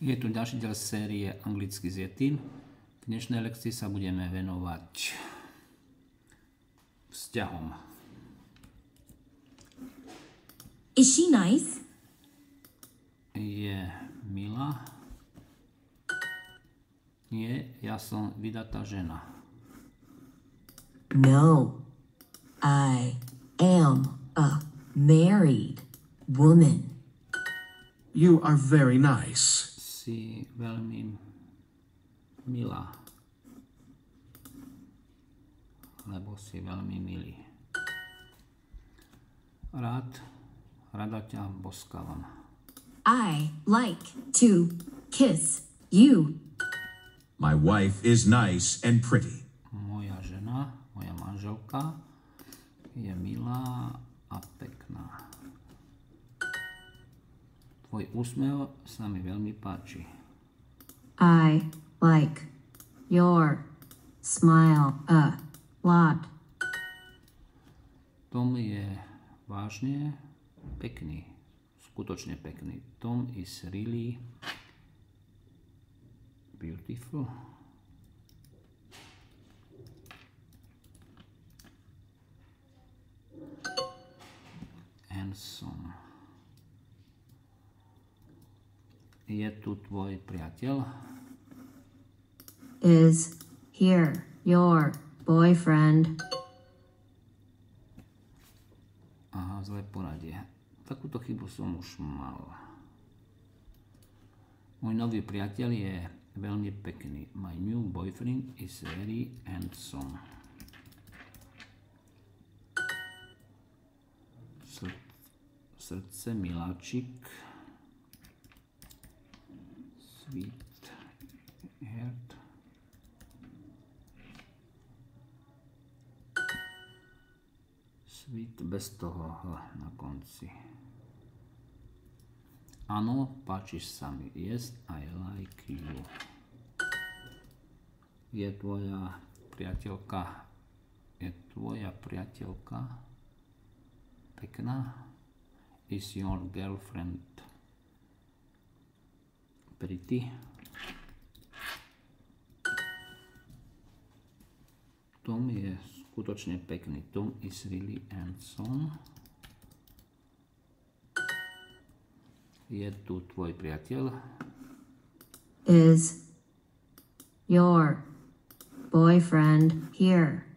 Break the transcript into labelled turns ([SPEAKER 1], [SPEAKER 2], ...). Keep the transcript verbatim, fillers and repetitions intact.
[SPEAKER 1] Je tu ďalší diel série Anglicky s Yetim. V dnešnej lekcii sa budeme venovať vzťahom.
[SPEAKER 2] Is she nice?
[SPEAKER 1] Je milá? Nie, ja som vydatá žena.
[SPEAKER 2] No, I am a married woman.
[SPEAKER 3] You are very nice.
[SPEAKER 1] Si veľmi milá. Lebo si veľmi milý. Rád, rada ťa boskávam.
[SPEAKER 2] I like to kiss you.
[SPEAKER 3] My wife is nice and pretty.
[SPEAKER 1] Moja žena, moja manželka je milá a pekná. Tvoj úsmev sa mi veľmi páči.
[SPEAKER 2] I like your smile a lot.
[SPEAKER 1] Tom je vážne pekný, skutočne pekný. Tom is really beautiful. Handsome. Je tu tvoj priateľ?
[SPEAKER 2] Is here your boyfriend?
[SPEAKER 1] Aha, zlé poradie. Takúto chybu som už mal. Môj nový priateľ je veľmi pekný. My new boyfriend is very handsome. Sr- srdce miláčik. Sweet heart. Sweet bez toho H na konci. Áno, páčiš sa mi. Yes, I like you. Je tvoja priateľka je tvoja priateľka pekná? Is your girlfriend pretty? Tom je skutočne pekný. Tom is really handsome. Je tu tvoj priateľ?
[SPEAKER 2] Is your boyfriend here?